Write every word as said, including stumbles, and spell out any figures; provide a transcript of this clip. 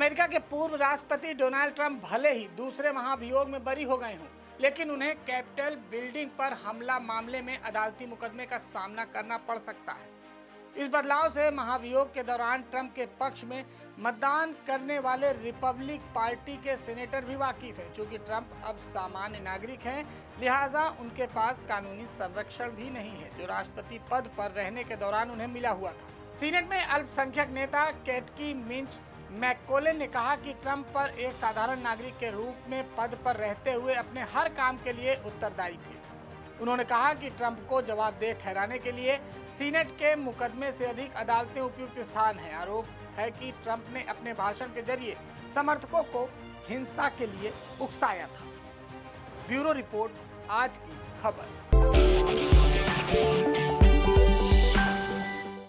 America के पूर्व राष्ट्रपति डोनाल्ड ट्रंप भले ही दूसरे महाभियोग में बरी हो गए हों, लेकिन उन्हें कैपिटल बिल्डिंग पर हमला मामले में अदालती मुकदमे का सामना करना पड़ सकता है। इस बदलाव से महाभियोग के दौरान ट्रंप के पक्ष में मतदान करने वाले रिपब्लिक पार्टी के सेनेटर भी वाकिफ हैं। चूंकि ट्रंप अब सामान्य नागरिक हैं, लिहाजा उनके पास कानूनी संरक्षण भी नहीं है जो राष्ट्रपति पद पर रहने के दौरान उन्हें मिला हुआ था। सीनेट में अल्पसंख्यक नेता कैटकी मिंच मैककोलेन ने कहा कि ट्रंप पर एक साधारण नागरिक के रूप में पद पर रहते हुए अपने हर काम के लिए उत्तरदायी थे। उन्होंने कहा कि ट्रंप को जवाबदेह ठहराने के लिए सीनेट के मुकदमे से अधिक अदालतें उपयुक्त स्थान है। आरोप है कि ट्रंप ने अपने भाषण के जरिए समर्थकों को हिंसा के लिए उकसाया था। ब्यूरो रिपोर्ट, आज की खबर।